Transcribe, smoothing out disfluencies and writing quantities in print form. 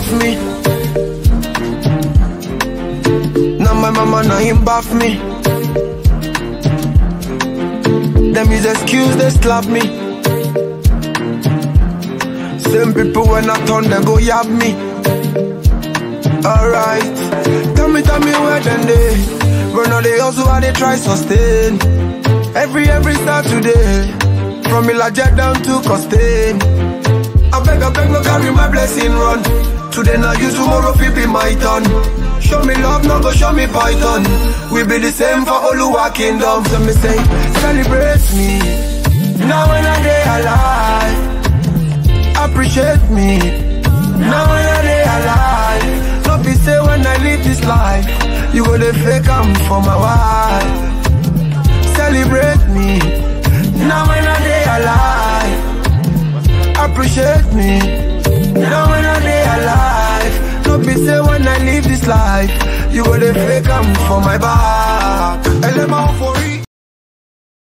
off me. Now my mama now him bath me. Them is excuse, they slap me. Same people when I turn, they go yab me. Alright, tell me where then they run all they also how they try sustain. Every Saturday, from Ilajet down to Costain. I beg, no carry my blessing run. Today now you, tomorrow fi be my turn. Show me love, no go show me python. We be the same for Oluwa Kingdom. So me say, celebrate me. Now when I day alive, appreciate me. Now when I day alive, don't be say when I live this life, you go to fake I'm for my wife. Celebrate me. Now when I day alive, appreciate me. Now when I day alive, don't be say when I live this life, you go to fake I'm for my back.